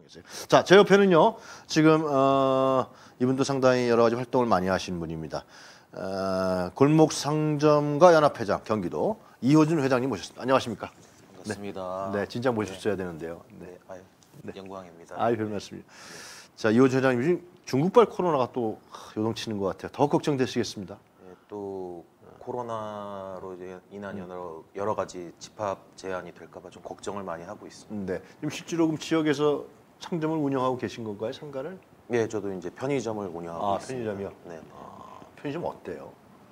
계세요. 자, 제 옆에는요. 지금 이분도 상당히 여러 가지 활동을 많이 하신 분입니다. 골목 상점가 연합회장 경기도 이호준 회장님 모셨습니다. 안녕하십니까? 반갑습니다. 네, 진짜 모셨어야 되는데요. 네, 아유, 영광입니다. 아유, 별 말씀입니다. 자, 이호준 회장님 지금 중국발 코로나가 또 요동치는 것 같아요. 더 걱정되시겠습니다. 네, 또 코로나로 이제 인한 여러 가지 집합 제한이 될까봐 좀 걱정을 많이 하고 있습니다. 네, 지금 실제로 그럼 지역에서 상점을 운영하고 계신 건가요, 상가를? 네, 저도 이제 편의점을 운영하고 있습니다. 편의점이요? 네. 편의점 어때요?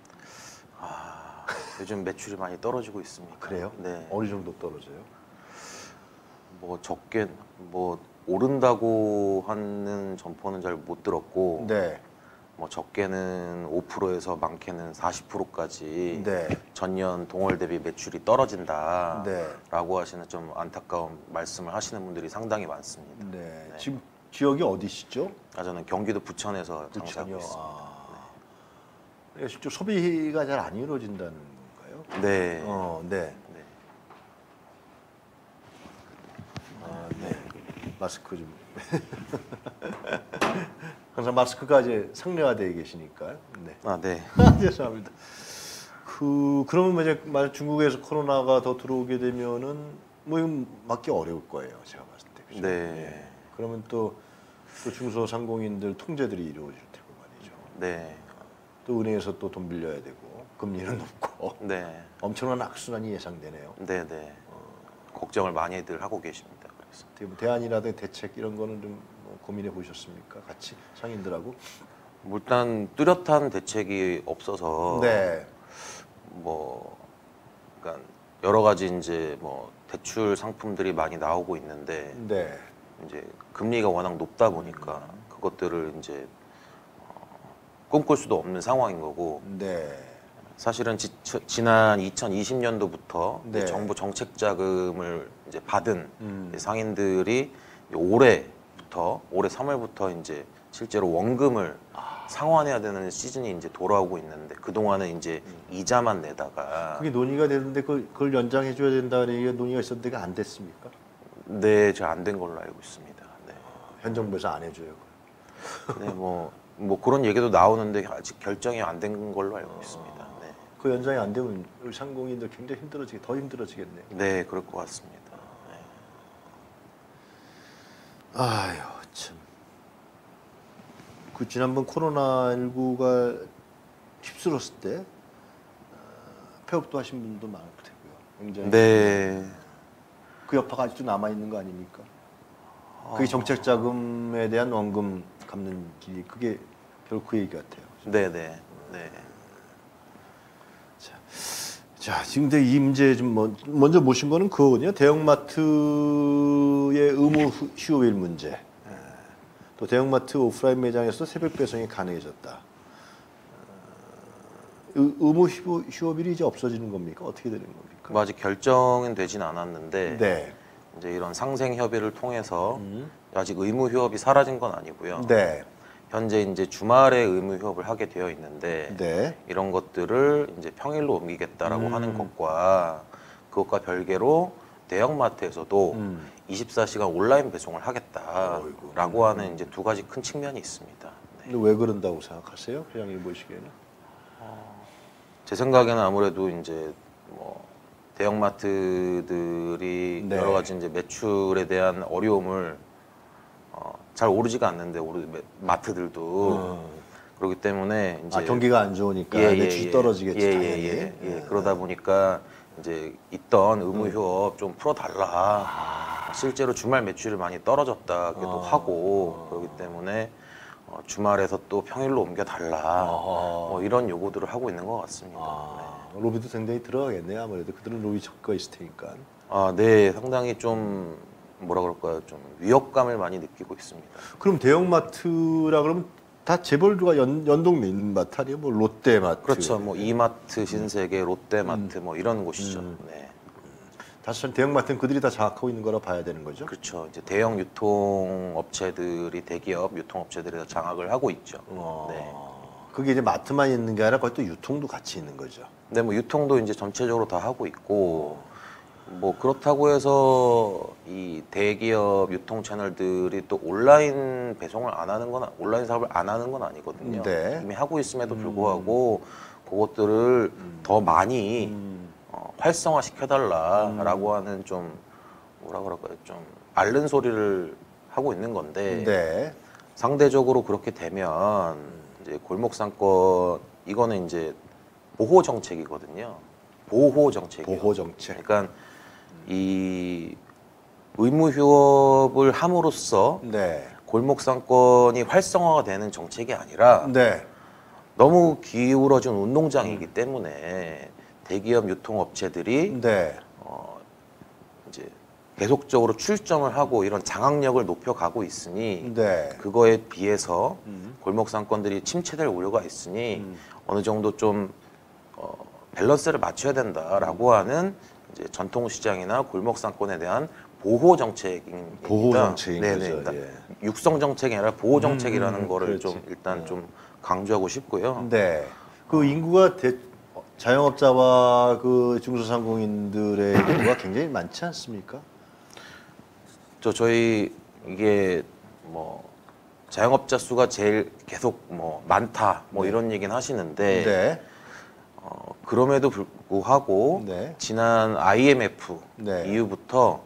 요즘 매출이 많이 떨어지고 있습니다. 그래요? 네. 어느 정도 떨어져요? 뭐 적게 뭐 오른다고 하는 점포는 잘 못 들었고, 네. 뭐 적게는 5%에서 많게는 40%까지 네. 전년 동월 대비 매출이 떨어진다라고 네. 하시는 좀 안타까운 말씀을 하시는 분들이 상당히 많습니다. 네. 지금 지역이 어디시죠? 저는 경기도 부천에서 장사하고 부천이요. 있습니다. 네. 실제 소비가 잘 안 이루어진다는 건가요? 네. 네. 네. 네. 마스크 좀. 항상 마스크가 이제 상례화되어 계시니까. 네. 네. 죄송합니다. 그러면 이제 만약 중국에서 코로나가 더 들어오게 되면은 뭐 이건 막기 어려울 거예요. 제가 봤을 때. 그죠? 네. 그러면 또 중소상공인들 통제들이 이루어질 테고 말이죠. 네. 또 은행에서 또 돈 빌려야 되고 금리는 높고 네. 엄청난 악순환이 예상되네요. 네. 네. 걱정을 많이들 하고 계십니다. 그래서 어떻게 뭐 대안이라든가 대책 이런 거는 좀뭐 고민해 보셨습니까? 같이 상인들하고. 일단 뚜렷한 대책이 없어서 네. 뭐 그러니까 여러 가지 이제 뭐 대출 상품들이 많이 나오고 있는데 네. 이제 금리가 워낙 높다 보니까 그것들을 이제 꿈꿀 수도 없는 상황인 거고, 네. 사실은 지난 2020년도부터 네. 정부 정책 자금을 이제 받은 상인들이 올해 3월부터 이제 실제로 원금을 상환해야 되는 시즌이 이제 돌아오고 있는데, 그 동안은 이제 이자만 내다가 그게 논의가 되는데 그걸 연장해 줘야 된다는 얘기가 논의가 있었는데 그게 안 됐습니까? 네, 잘 안 된 걸로 알고 있습니다. 네. 현 정부에서 안 해줘요. 네, 뭐 그런 얘기도 나오는데 아직 결정이 안 된 걸로 알고 있습니다. 네. 그 연장이 안 되면 우리 상공인들 굉장히 더 힘들어지겠네요. 네, 그럴 것 같습니다. 네. 아유 참. 그 지난번 코로나19가 휩쓸었을 때 폐업도 하신 분도 많을 테고요. 굉장히. 네. 그 여파가 아직도 남아 있는 거 아닙니까? 그게 정책 자금에 대한 원금 갚는 길이 그게 결국 그 얘기 같아요. 네, 네. 네. 자, 지금 이 문제 좀 먼저 모신 거는 그거거든요. 대형마트의 의무 휴업일 문제. 또 대형마트 오프라인 매장에서 새벽 배송이 가능해졌다. 의무 휴업일이 이제 없어지는 겁니까? 어떻게 되는 겁니까? 뭐 아직 결정은 되진 않았는데, 네. 이제 이런 상생 협의를 통해서 아직 의무 휴업이 사라진 건 아니고요. 네. 현재 이제 주말에 의무 휴업을 하게 되어 있는데, 네. 이런 것들을 이제 평일로 옮기겠다라고 하는 것과 그것과 별개로 대형마트에서도 24시간 온라인 배송을 하겠다라고 하는 이제 두 가지 큰 측면이 있습니다. 네. 근데 왜 그런다고 생각하세요? 회장님 보시기에는? 제 생각에는 아무래도 이제 뭐 대형마트들이 네. 여러 가지 이제 매출에 대한 어려움을 잘 오르지가 않는데 마트들도 그렇기 때문에 이제 경기가 안 좋으니까 매출이 떨어지겠지 당연히. 그러다 보니까 이제 있던 의무 휴업 좀 풀어달라. 실제로 주말 매출이 많이 떨어졌다기도 하고 그렇기 때문에 주말에서 또 평일로 옮겨달라. 뭐 이런 요구들을 하고 있는 것 같습니다. 네. 로비도 상당히 들어가겠네요. 아무래도 그들은 로비 적가 있을 테니까. 네, 상당히 좀 뭐라 그럴까요? 좀 위협감을 많이 느끼고 있습니다. 그럼 대형마트라 그러면 다 재벌주가 연동돼 있는 마트 아니에요? 뭐 롯데마트. 그렇죠. 뭐 이마트, 신세계, 롯데마트 뭐 이런 곳이죠. 네. 사실 대형마트는 그들이 다 장악하고 있는 거라 봐야 되는 거죠. 그렇죠. 이제 대형 유통업체들이 대기업 유통업체들이 다 장악을 하고 있죠. 네. 그게 이제 마트만 있는 게 아니라 거기 또 유통도 같이 있는 거죠. 네, 뭐 유통도 이제 전체적으로 다 하고 있고 뭐 그렇다고 해서 이 대기업 유통 채널들이 또 온라인 배송을 안 하는 건 온라인 사업을 안 하는 건 아니거든요. 네. 이미 하고 있음에도 불구하고 그것들을 더 많이 활성화 시켜달라라고 하는 좀 뭐라 그럴까요? 좀 앓는 소리를 하고 있는 건데 네. 상대적으로 그렇게 되면 이제 골목상권 이거는 이제 보호 정책이거든요. 보호 정책이요. 보호 정책. 그러니까 이 의무 휴업을 함으로써 네. 골목상권이 활성화가 되는 정책이 아니라 네. 너무 기울어진 운동장이기 때문에 대기업 유통업체들이 네. 이제 계속적으로 출점을 하고 이런 장악력을 높여가고 있으니 네. 그거에 비해서 골목상권들이 침체될 우려가 있으니 어느 정도 좀 밸런스를 맞춰야 된다라고 하는 이제 전통시장이나 골목상권에 대한 보호 정책입니다. 보호 정책인 네네. 거죠. 그러니까 예. 육성 정책이 아니라 보호 정책이라는 거를 그렇지. 좀 일단 좀 강조하고 싶고요. 네. 그 인구가 자영업자와 그 중소상공인들의 인구가 굉장히 많지 않습니까? 저희 이게 뭐 자영업자 수가 제일 계속 뭐 많다 뭐 이런 얘기는 하시는데 네. 그럼에도 불구하고 네. 지난 IMF 네. 이후부터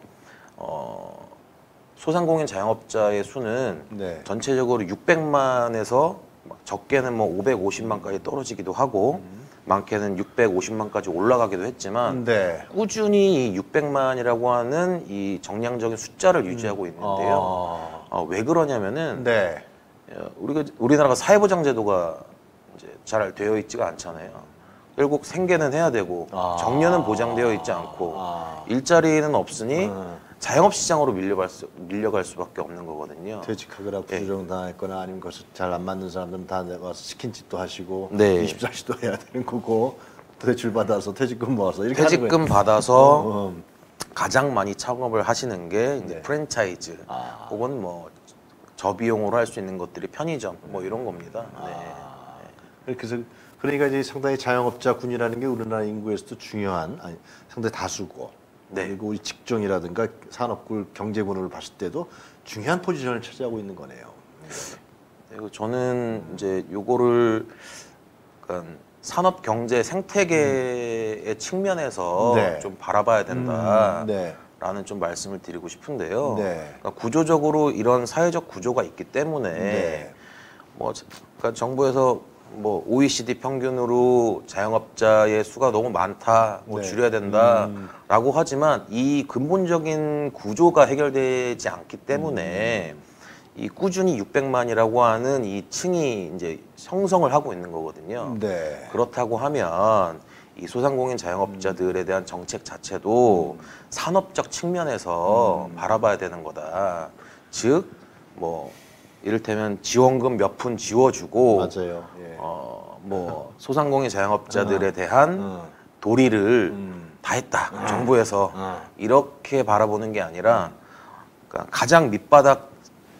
소상공인 자영업자의 수는 네. 전체적으로 600만에서 적게는 뭐 550만까지 떨어지기도 하고 많게는 650만까지 올라가기도 했지만 네. 꾸준히 이 600만이라고 하는 이 정량적인 숫자를 유지하고 있는데요. 왜 그러냐면은 네. 우리나라가 사회보장 제도가 이제 잘 되어 있지가 않잖아요. 결국 생계는 해야 되고 정년은 보장되어 있지 않고 일자리는 없으니 자영업 시장으로 밀려갈 수밖에 없는 거거든요. 퇴직하거나 구조조정 당했거나 아니면 거기서 잘 안 맞는 사람들은 다 와서 치킨 집도 하시고 네. 24시도 해야 되는 거고 대출 받아서 퇴직금 모아서 이렇게 하는 퇴직금 거예요. 받아서 가장 많이 창업을 하시는 게 이제 네. 프랜차이즈 혹은 뭐 저비용으로 할 수 있는 것들이 편의점 뭐 이런 겁니다. 네. 그래서 그러니까 이제 상당히 자영업자 군이라는 게 우리나라 인구에서도 중요한 상당히 다수고 네. 그리고 우리 직종이라든가 산업군 경제군을 봤을 때도 중요한 포지션을 차지하고 있는 거네요. 그리고 저는 이제 요거를 그러니까 산업 경제 생태계의 측면에서 네. 좀 바라봐야 된다라는 네. 좀 말씀을 드리고 싶은데요. 네. 그러니까 구조적으로 이런 사회적 구조가 있기 때문에 네. 뭐 그러니까 정부에서 뭐 OECD 평균으로 자영업자의 수가 너무 많다, 뭐 네. 줄여야 된다라고 하지만 이 근본적인 구조가 해결되지 않기 때문에 이 꾸준히 600만이라고 하는 이 층이 이제 형성을 하고 있는 거거든요. 네. 그렇다고 하면 이 소상공인 자영업자들에 대한 정책 자체도 산업적 측면에서 바라봐야 되는 거다. 즉, 뭐 이를테면 지원금 몇 푼 지워주고, 맞아요. 예. 뭐 소상공인 자영업자들에 대한 도리를 다 했다. 정부에서 이렇게 바라보는 게 아니라, 그러니까 가장 밑바닥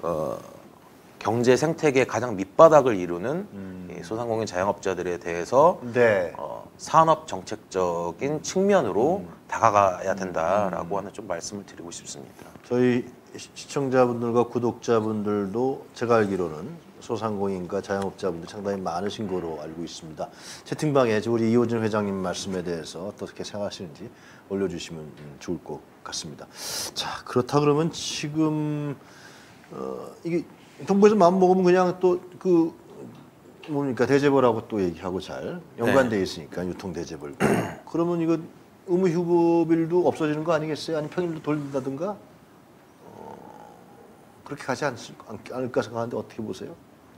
경제 생태계 가장 밑바닥을 이루는 이 소상공인 자영업자들에 대해서 네. 산업 정책적인 측면으로 다가가야 된다라고 하는 좀 말씀을 드리고 싶습니다. 저희 시청자분들과 구독자분들도 제가 알기로는 소상공인과 자영업자분들 상당히 많으신 거로 알고 있습니다. 채팅방에 우리 이호준 회장님 말씀에 대해서 어떻게 생각하시는지 올려주시면 좋을 것 같습니다. 자, 그렇다 그러면 지금 이게 정부에서 마음 먹으면 그냥 또 그 뭡니까 대재벌하고 또 얘기하고 잘 연관돼 있으니까 유통대재벌. 그러면 이거 의무휴업일도 없어지는 거 아니겠어요? 아니면 평일도 돌린다든가? 그렇게 가지 않을까 생각하는데 어떻게 보세요?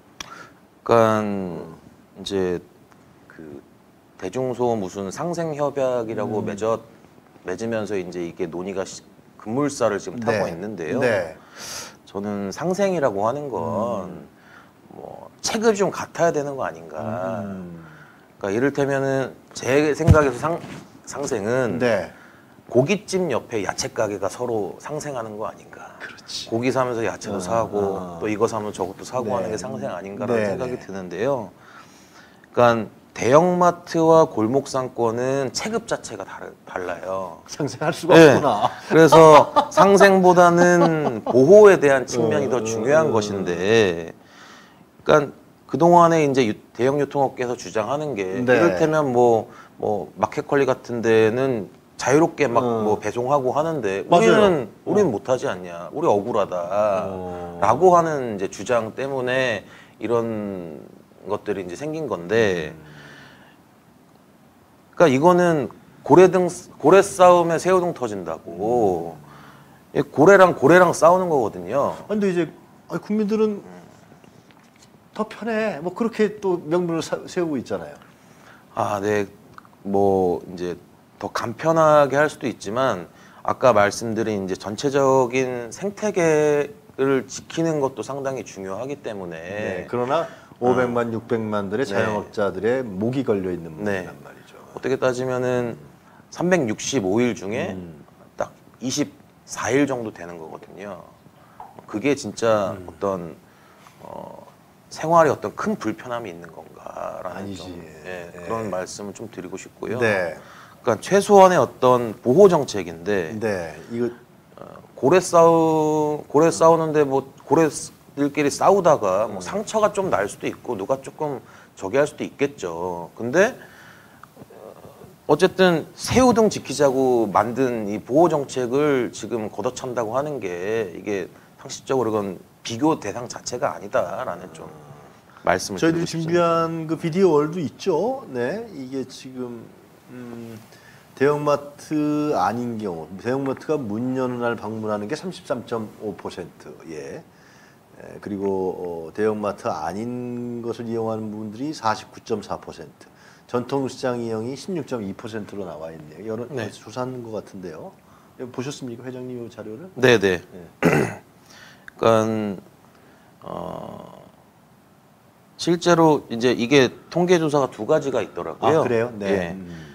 그러니까 이제 그 대중소 무슨 상생협약이라고 맺으면서 이제 이게 논의가 급물살을 지금 타고 있는데요. 네. 저는 상생이라고 하는 건 뭐 체급이 좀 같아야 되는 거 아닌가. 그러니까 이를테면은 제 생각에서 상생은 네. 고깃집 옆에 야채 가게가 서로 상생하는 거 아닌가. 그렇지. 고기 사면서 야채도 사고 또 이거 사면 저것도 사고 네. 하는 게 상생 아닌가라는 네, 생각이 네. 드는데요. 그러니까 대형마트와 골목 상권은 체급 자체가 달라요. 상생할 수가 네. 없구나. 그래서 상생보다는 보호에 대한 측면이 더 중요한 것인데, 그러니까 그동안에 이제 대형 유통업계에서 주장하는 게 네. 이를테면 뭐 마켓컬리 같은 데는 자유롭게 막 뭐 배송하고 하는데 맞아요. 우리는 못하지 않냐, 우리 억울하다라고 하는 이제 주장 때문에 이런 것들이 이제 생긴 건데, 그러니까 이거는 고래 싸움에 새우등 터진다고. 이 고래랑 싸우는 거거든요. 근데 이제 국민들은 더 편해. 뭐 그렇게 또 명분을 세우고 있잖아요. 아, 네. 뭐 이제 더 간편하게 할 수도 있지만 아까 말씀드린 이제 전체적인 생태계를 지키는 것도 상당히 중요하기 때문에. 네, 그러나 500만, 600만들의 네. 자영업자들의 목이 걸려 있는 문제란 네. 말이죠. 어떻게 따지면은 365일 중에 딱 24일 정도 되는 거거든요. 그게 진짜 어떤 생활에 어떤 큰 불편함이 있는 건가라는 아니지. 좀, 네. 그런 말씀을 좀 드리고 싶고요. 네, 그러니까 최소한의 어떤 보호 정책인데 네, 이거 고래 싸우는데 뭐 고래들끼리 싸우다가 뭐 상처가 좀 날 수도 있고 누가 조금 저기 할 수도 있겠죠. 근데 어쨌든 새우등 지키자고 만든 이 보호 정책을 지금 걷어찬다고 하는 게 이게 상식적으로 이건 비교 대상 자체가 아니다라는 좀 말씀을 저희들이 드리고 싶습니다. 준비한 그 비디오 월도 있죠. 네, 이게 지금 대형마트 아닌 경우, 대형마트가 문 여는 날 방문하는 게 33.5%, 예. 그리고 대형마트 아닌 것을 이용하는 분들이 49.4%, 전통시장 이용이 16.2%로 나와 있네요. 여러 네. 조사한 것 같은데요. 보셨습니까, 회장님 이 자료를? 네네. 그러니까 실제로 이제 이게 통계 조사가 두 가지가 있더라고요. 아, 그래요? 네. 예.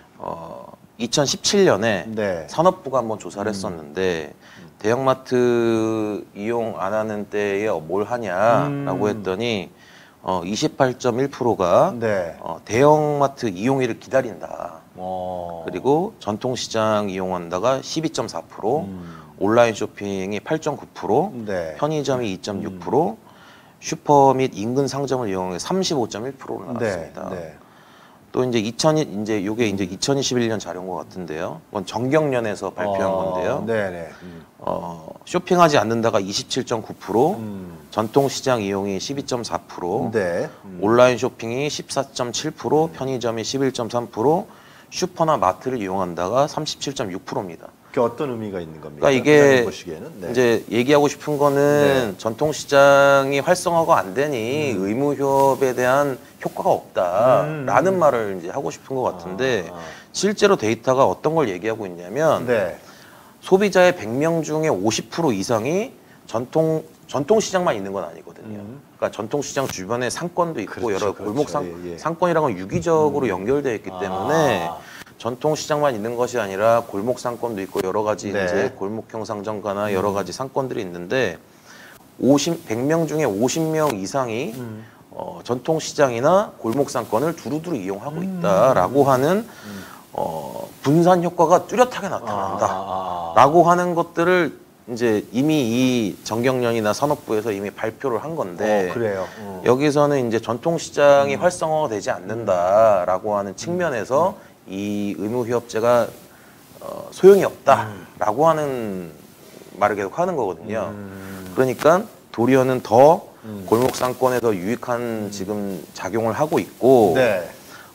2017년에 네. 산업부가 한번 조사를 했었는데 대형마트 이용 안 하는 때에 뭘 하냐라고 했더니 28.1%가 네. 대형마트 이용일을 기다린다. 어. 그리고 전통시장 이용한다가 12.4%, 온라인 쇼핑이 8.9%, 네. 편의점이 2.6%, 슈퍼 및 인근 상점을 이용해 35.1%로 나왔습니다. 네. 또 이제 요게 이제 2021년 자료인 것 같은데요. 이건 정경련에서 발표한 건데요. 네네. 쇼핑하지 않는다가 27.9%, 전통시장 이용이 12.4%, 네. 온라인 쇼핑이 14.7%, 편의점이 11.3%, 슈퍼나 마트를 이용한다가 37.6%입니다. 그게 어떤 의미가 있는 겁니까? 그러니까 이게 회장님 보시기에는? 네. 이제 얘기하고 싶은 거는 네. 전통시장이 활성화가 안 되니 의무휴업에 대한 효과가 없다라는 말을 이제 하고 싶은 것 같은데 실제로 데이터가 어떤 걸 얘기하고 있냐면 네. 소비자의 100명 중에 50% 이상이 전통시장만 있는 건 아니거든요. 그러니까 전통시장 주변에 상권도 있고 그렇죠, 여러 골목 예. 상권이랑 건 유기적으로 연결되어 있기 때문에 전통시장만 있는 것이 아니라 골목 상권도 있고 여러 가지 네. 이제 골목형 상점가나 여러 가지 상권들이 있는데 100명 중에 50명 이상이 전통시장이나 골목 상권을 두루두루 이용하고 있다라고 하는 분산 효과가 뚜렷하게 나타난다라고 하는 것들을 이제 이미 이 정경련이나 산업부에서 이미 발표를 한 건데 그래요. 여기서는 이제 전통시장이 활성화가 되지 않는다라고 하는 측면에서 이 의무휴업제가 소용이 없다라고 하는 말을 계속 하는 거거든요. 그러니까 도리어는 더 골목 상권에 더 유익한 지금 작용을 하고 있고, 네.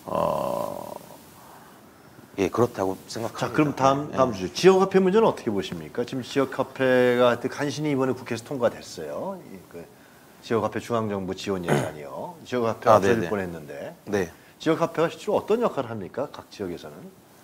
예 그렇다고 생각합니다. 자, 그럼 다음 주제. 지역 화폐 문제는 어떻게 보십니까? 지금 지역 화폐가 하여튼 간신히 이번에 국회에서 통과됐어요. 그 지역 화폐 중앙정부 지원 예산이요. 지역 화폐 없어질 네네. 뻔했는데. 네. 지역 화폐가 실제로 어떤 역할을 합니까? 각 지역에서는?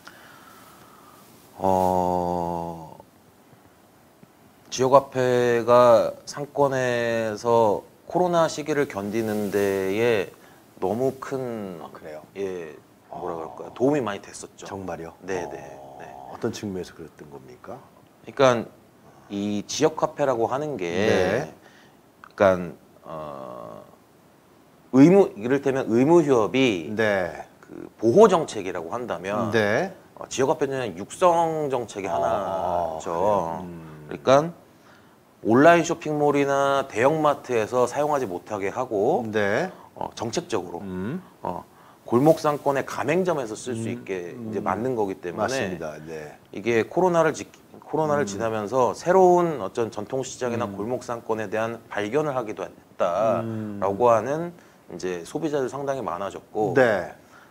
지역화폐가 상권에서 코로나 시기를 견디는 데에 너무 큰 그래요. 예 뭐라 그럴까요? 도움이 많이 됐었죠. 정말요? 네네. 네. 어떤 측면에서 그랬던 겁니까? 그러니까 이 지역화폐라고 하는 게, 네. 그러니까 이를테면 의무휴업이 네. 그 보호 정책이라고 한다면 네. 지역화폐는 육성 정책의 하나죠. 그래요? 그러니까 온라인 쇼핑몰이나 대형마트에서 사용하지 못하게 하고 네. 정책적으로 골목 상권의 가맹점에서 쓸 수 있게 이제 만든 거기 때문에 맞습니다. 네. 이게 코로나를 지나면서 새로운 어떤 전통 시장이나 골목 상권에 대한 발견을 하기도 했다라고 하는 이제 소비자들 상당히 많아졌고 네.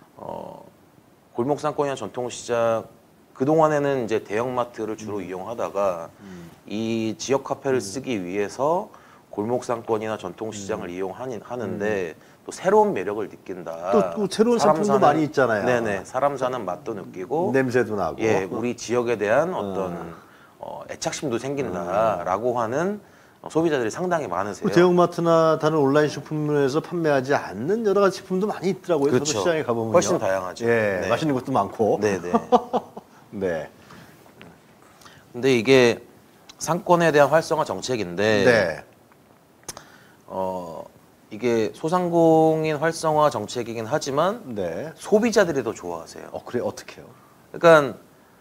골목 상권이나 전통 시장 그 동안에는 이제 대형마트를 주로 이용하다가 이 지역 카페를 쓰기 위해서 골목 상권이나 전통 시장을 이용하는데 또 새로운 매력을 느낀다. 또 새로운 사람 상품도 많이 있잖아요. 네네. 사람 사는 맛도 느끼고 냄새도 나고. 예, 우리 지역에 대한 어떤 애착심도 생긴다라고 하는 소비자들이 상당히 많으세요. 그 대형마트나 다른 온라인 쇼핑몰에서 판매하지 않는 여러 가지 제품도 많이 있더라고요. 저도 그렇죠. 시장에 가보면요. 훨씬 다양하죠. 예, 네. 맛있는 것도 많고. 네네. 네. 근데 이게 상권에 대한 활성화 정책인데 네. 이게 소상공인 활성화 정책이긴 하지만 네. 소비자들이 더 좋아하세요. 그래 어떻게요? 그러니까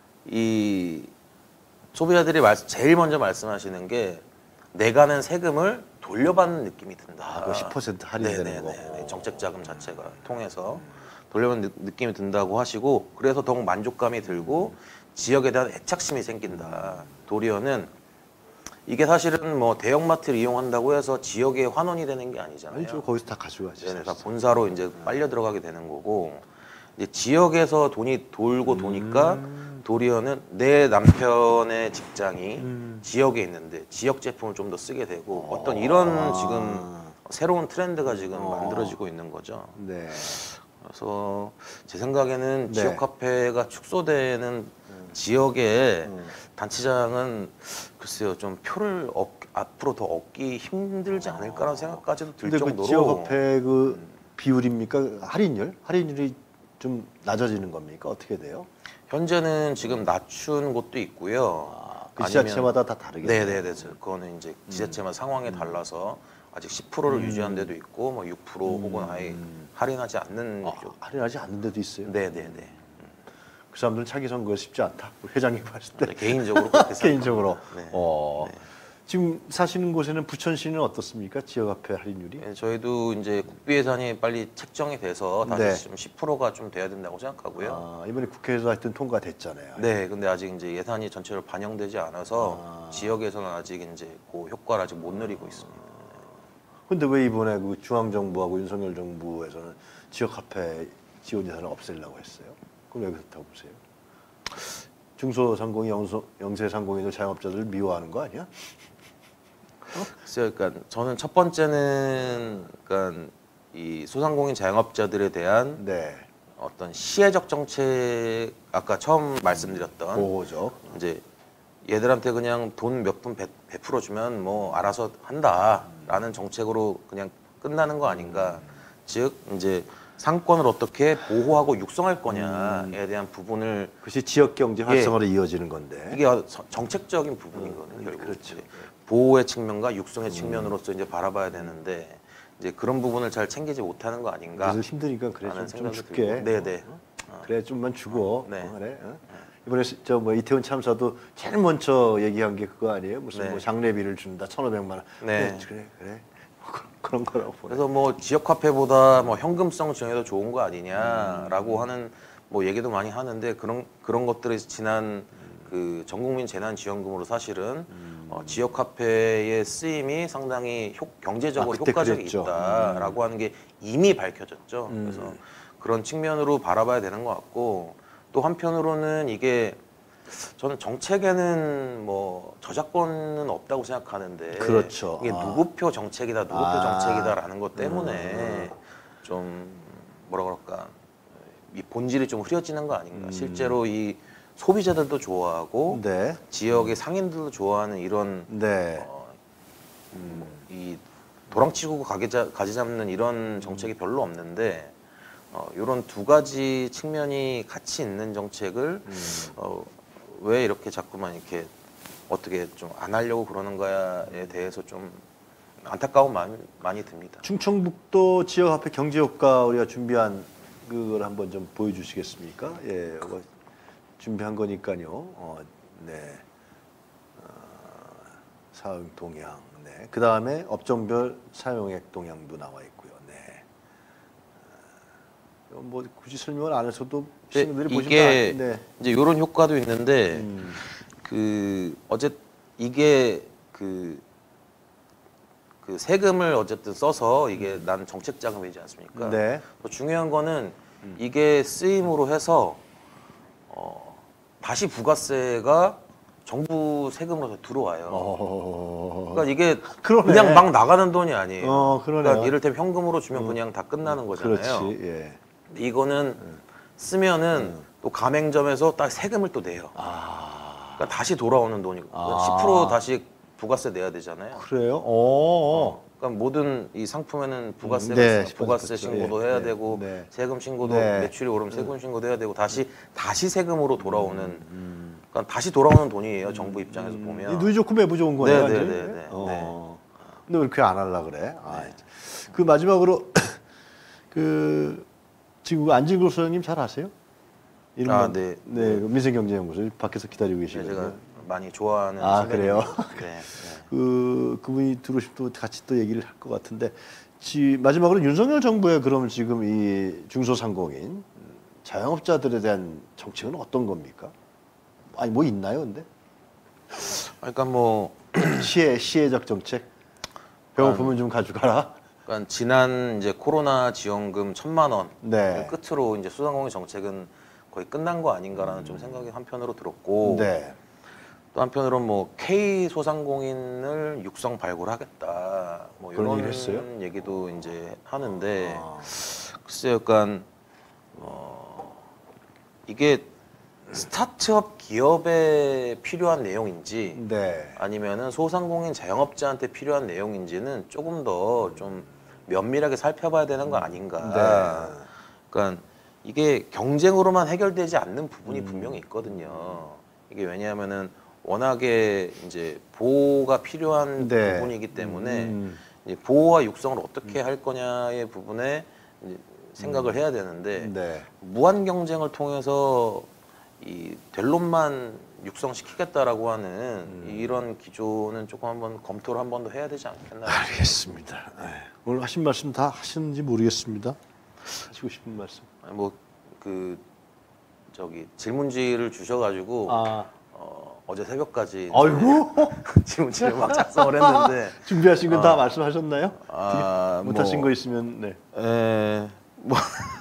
이 소비자들이 제일 먼저 말씀하시는 게 내가 낸 세금을 돌려받는 느낌이 든다. 그 10% 할인되는 네네네. 거. 정책 자금 자체가 통해서 돌려받는 느낌이 든다고 하시고 그래서 더욱 만족감이 들고 지역에 대한 애착심이 생긴다. 도리어는 이게 사실은 뭐 대형마트를 이용한다고 해서 지역에 환원이 되는 게 아니잖아요. 아니죠. 거기서 다 가져가지. 네네, 다 본사로 이제 빨려 들어가게 되는 거고 이제 지역에서 돈이 돌고 도니까 도리어는 내 남편의 직장이 지역에 있는데 지역 제품을 좀 더 쓰게 되고 어떤 이런 지금 새로운 트렌드가 지금 만들어지고 있는 거죠. 네. 그래서 제 생각에는 네. 지역 카페가 축소되는 지역의 단체장은 글쎄요 좀 표를 앞으로 더 얻기 힘들지 않을까라는 생각까지도 들 근데 그 정도로 지역 화폐 그 비율입니까? 할인율이 좀 낮아지는 겁니까? 어떻게 돼요? 현재는 지금 낮춘 곳도 있고요. 그 지자체마다 다 다르겠네요. 네네네. 그거는 이제 지자체마다 상황이 달라서 아직 10%를 유지한 데도 있고 뭐 6% 혹은 아예 할인하지 않는 할인하지 않는 데도 있어요. 네네네. 그 사람들은 차기 선거가 쉽지 않다. 우리 회장님 봤을 때. 개인적으로 그렇게 개인적으로. 생각합니다. 네. 지금 사시는 곳에는 부천시는 어떻습니까? 지역화폐 할인율이? 네, 저희도 이제 국비 예산이 빨리 책정이 돼서 다시 네. 좀 10%가 좀 돼야 된다고 생각하고요. 이번에 국회에서 하여튼 통과됐잖아요. 네, 근데 아직 이제 예산이 전체로 반영되지 않아서 지역에서는 아직 이제 그 효과를 아직 못 누리고 있습니다. 근데 왜 이번에 그 중앙정부하고 윤석열 정부에서는 지역화폐 지원 예산을 없애려고 했어요? 그럼 왜 그렇다고 보세요? 중소상공인, 영세상공인들 자영업자들 미워하는 거 아니야? 글쎄요, 그러니까 저는 첫 번째는 그러니까 이 소상공인 자영업자들에 대한 네. 어떤 시혜적 정책 아까 처음 말씀드렸던 보호적. 이제 얘들한테 그냥 돈 몇 푼 베풀어 주면 뭐 알아서 한다라는 정책으로 그냥 끝나는 거 아닌가. 즉 이제 상권을 어떻게 보호하고 육성할 거냐에 대한 부분을 그것이 지역 경제 활성화로 이어지는 건데. 이게 정책적인 부분이거든요. 결국. 그렇죠. 이제 보호의 측면과 육성의 측면으로서 이제 바라봐야 되는데 이제 그런 부분을 잘 챙기지 못하는 거 아닌가. 그래서 힘드니까 그래 라는 좀 생각이 줄게. 들고. 네네. 그래 좀만 주고. 네. 그래. 이번에 저 뭐 이태원 참사도 제일 먼저 얘기한 게 그거 아니에요? 무슨 네. 뭐 장례비를 준다 1,500만 원. 네. 그래. 그런 거라고 보네. 그래서 뭐 지역 화폐보다 뭐 현금성 지원이 더 좋은 거 아니냐라고 하는 뭐 얘기도 많이 하는데 그런 것들이 지난 그 전국민 재난지원금으로 사실은 지역 화폐의 쓰임이 상당히 경제적으로 그때 효과적이 그랬죠. 있다라고 하는 게 이미 밝혀졌죠. 그래서 그런 측면으로 바라봐야 되는 것 같고 또 한편으로는 이게 저는 정책에는 뭐 저작권은 없다고 생각하는데 그렇죠. 이게 누구표 정책이다 누구표 정책이다라는 것 때문에 좀 뭐라 그럴까 이 본질이 좀 흐려지는 거 아닌가. 실제로 이 소비자들도 좋아하고 네. 지역의 상인들도 좋아하는 이런 네. 이 도랑치고 가지 잡는 이런 정책이 별로 없는데 이런 두 가지 측면이 같이 있는 정책을 왜 이렇게 자꾸만 이렇게 어떻게 좀 안 하려고 그러는가에 대해서 좀 안타까운 마음이 많이 듭니다. 충청북도 지역화폐 경제효과 우리가 준비한 그걸 한번 좀 보여주시겠습니까? 예, 이거 준비한 거니까요. 네. 사용 동향. 네. 그 다음에 업종별 사용액 동향도 나와 있고요. 네. 뭐 굳이 설명을 안 해서도 시민들이 보시면 이게 네. 이제 이런 효과도 있는데 그 이게 그 세금을 어쨌든 써서 이게 난 정책 자금이지 않습니까? 네. 또 중요한 거는 이게 쓰임으로 해서 다시 부가세가 정부 세금으로 들어와요. 그러니까 이게 그러네. 그냥 막 나가는 돈이 아니에요. 그러네요. 그러니까 이를테면 현금으로 주면 그냥 다 끝나는 거잖아요. 그렇지. 예. 근데 이거는 쓰면은 또 가맹점에서 딱 세금을 또 내요. 그러니까 다시 돌아오는 돈이고 10% 다시 부가세 내야 되잖아요. 그래요? 그러니까 모든 이 상품에는 부가세가 네, 있어요. 부가세 그렇죠. 신고도 예, 해야 네, 되고 네. 세금 신고도 네. 매출이 오르면 세금 신고도 해야 되고 다시 세금으로 돌아오는 그러니까 다시 돌아오는 돈이에요. 정부 입장에서 보면. 누이 좋고 매부 좋은 거네요. 네, 네, 완전히. 네, 네, 근데 왜 이렇게 안 하려 그래? 그 마지막으로 그 지금 안진걸 소장님 잘 아세요? 이름만. 네. 네, 민생경제연구소 밖에서 기다리고 네, 계시거든요. 제가 많이 좋아하는 그래요? 선배님이에요. 네. 그분이 들어오시면 또 같이 또 얘기를 할 것 같은데 마지막으로 윤석열 정부의 그럼 지금 이 중소상공인 자영업자들에 대한 정책은 어떤 겁니까? 아니 뭐 있나요, 근데? 그러니까 뭐 시혜적 정책? 배고프면 좀 가져가라. 그러니까 지난 이제 코로나 지원금 1,000만 원 네. 끝으로 이제 소상공인 정책은 거의 끝난 거 아닌가라는 좀 생각이 한편으로 들었고 네. 또 한편으로 뭐 K 소상공인을 육성 발굴하겠다 뭐 그런 이런 얘기를 했어요? 얘기도 이제 하는데 글쎄요, 약간 이게 스타트업 기업에 필요한 내용인지 네. 아니면은 소상공인 자영업자한테 필요한 내용인지는 조금 더 좀 면밀하게 살펴봐야 되는 거 아닌가. 네. 그러니까 이게 경쟁으로만 해결되지 않는 부분이 분명히 있거든요. 이게 왜냐하면은 워낙에 이제 보호가 필요한 네. 부분이기 때문에 이제 보호와 육성을 어떻게 할 거냐의 부분에 이제 생각을 해야 되는데 네. 무한 경쟁을 통해서 이 델론만 육성시키겠다라고 하는 이런 기조는 조금 한번 검토를 한 번 더 해야 되지 않겠나. 알겠습니다. 오늘 하신 말씀 다 하시는지 모르겠습니다. 하시고 싶은 말씀. 뭐 그 저기 질문지를 주셔가지고 어제 새벽까지 아이고 질문지를 막 작성을 했는데 준비하신 건 다 말씀하셨나요? 못하신 뭐, 거 있으면 네. 뭐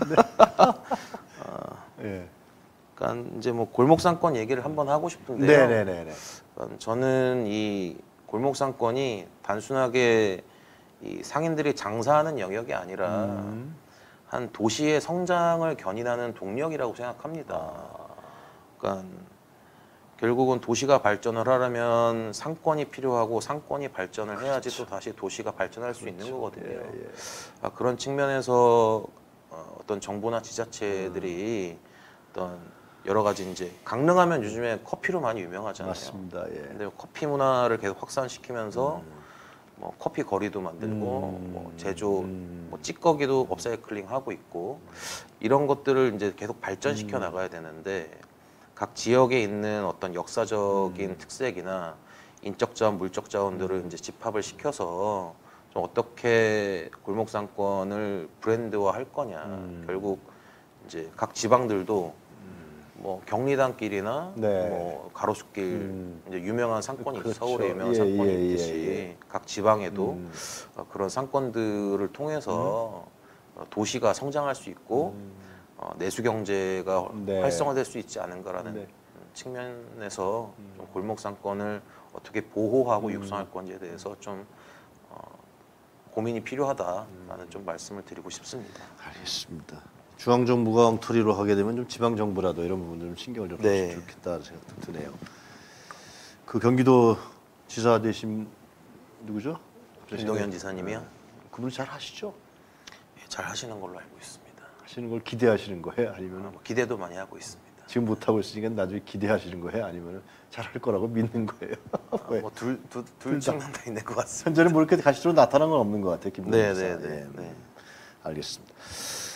예. 그러니까 이제 뭐 골목상권 얘기를 한번 하고 싶은데요. 네네네. 그러니까 저는 이 골목상권이 단순하게 이 상인들이 장사하는 영역이 아니라 한 도시의 성장을 견인하는 동력이라고 생각합니다. 그러니까 결국은 도시가 발전을 하려면 상권이 필요하고 상권이 발전을 해야지 또 다시 도시가 발전할 수 있는 거거든요. 그런 측면에서 어떤 정부나 지자체들이 어떤 여러 가지 이제 강릉하면 요즘에 커피로 많이 유명하잖아요. 맞습니다. 예. 근데 커피 문화를 계속 확산시키면서 뭐 커피 거리도 만들고 뭐 제조, 뭐 찌꺼기도 업사이클링 하고 있고 이런 것들을 이제 계속 발전시켜 나가야 되는데 각 지역에 있는 어떤 역사적인 특색이나 인적 자원, 물적 자원들을 이제 집합을 시켜서 좀 어떻게 골목 상권을 브랜드화 할 거냐. 결국 이제 각 지방들도 뭐 경리단길이나 네. 뭐 가로수길 이제 유명한 상권이 그렇죠. 서울에 유명한 예, 상권이 예, 있듯이 예. 각 지방에도 그런 상권들을 통해서 도시가 성장할 수 있고 내수 경제가 네. 활성화될 수 있지 않은가라는 네. 측면에서 좀 골목 상권을 어떻게 보호하고 육성할 건지에 대해서 좀 고민이 필요하다라는 좀 말씀을 드리고 싶습니다. 알겠습니다. 중앙 정부가 엉터리로 하게 되면 좀 지방 정부라도 이런 부분들 좀 신경을 좀 네. 썼으면 좋겠다는 생각도 드네요. 그 경기도 지사 되신 누구죠? 김동연 지사님이요? 그분 잘 하시죠? 예, 잘 하시는 걸로 알고 있습니다. 하시는 걸 기대하시는 거예요? 아니면 뭐 기대도 많이 하고 있습니다. 지금 못 하고 있으니까 나중에 기대하시는 거예요? 아니면 잘 할 거라고 믿는 거예요? 왜? 뭐둘 측면 다 있는 것 같습니다. 현재는 뭐 이렇게 가시적으로 나타난 건 없는 것 같아요, 김동연 지사. 네. 알겠습니다.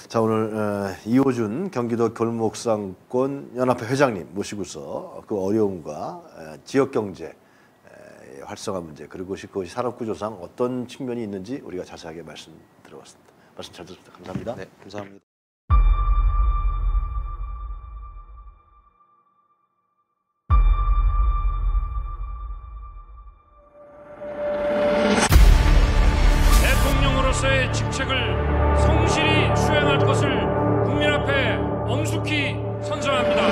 자, 오늘 이호준 경기도 골목상권 연합회 회장님 모시고서 그 어려움과 지역 경제 활성화 문제 그리고 그것이 산업구조상 어떤 측면이 있는지 우리가 자세하게 말씀 들어봤습니다. 말씀 잘 들었습니다. 감사합니다. 네, 감사합니다. 대통령으로서의 직책을 성실히 수행할 것을 국민 앞에 엄숙히 선서합니다.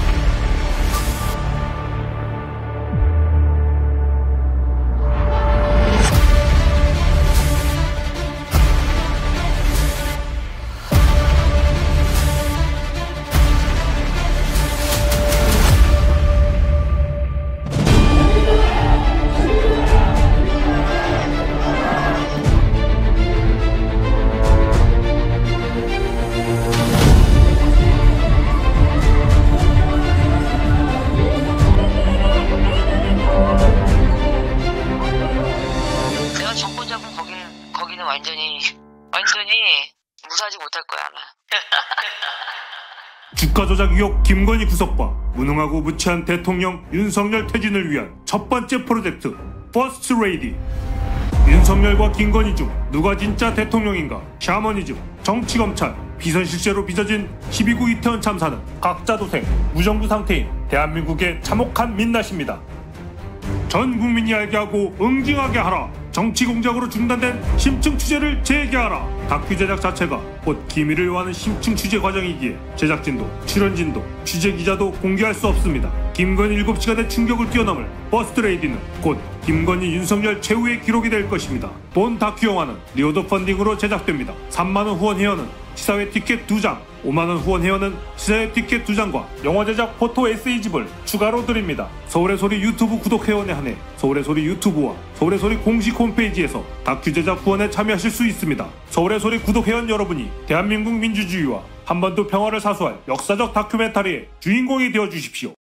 내가 정권 잡은 거기는 완전히 무사하지 못할 거야 아마. 주가 조작 의혹 김건희 구속과 무능하고 무치한 대통령 윤석열 퇴진을 위한 첫 번째 프로젝트 퍼스트 레이디. 윤석열과 김건희 중 누가 진짜 대통령인가? 샤머니즘, 정치검찰, 비선실세로 빚어진 12구 이태원 참사는 각자 도생, 무정부 상태인 대한민국의 참혹한 민낯입니다. 전 국민이 알게 하고 응징하게 하라. 정치 공작으로 중단된 심층 취재를 재개하라. 다큐 제작 자체가 곧 기밀을 요하는 심층 취재 과정이기에 제작진도 출연진도 취재 기자도 공개할 수 없습니다. 김건희 7시간의 충격을 뛰어넘을 퍼스트 레이디는 곧 김건희 윤석열 최후의 기록이 될 것입니다. 본 다큐 영화는 리오더 펀딩으로 제작됩니다. 3만원 후원 회원은 시사회 티켓 2장, 5만원 후원 회원은 시사회 티켓 2장과 영화 제작 포토 에세이집을 추가로 드립니다. 서울의 소리 유튜브 구독 회원에 한해 서울의 소리 유튜브와 서울의 소리 공식 홈페이지에서 다큐 제작 후원에 참여하실 수 있습니다. 서울의 소리 구독 회원 여러분이 대한민국 민주주의와 한반도 평화를 사수할 역사적 다큐멘터리의 주인공이 되어 주십시오.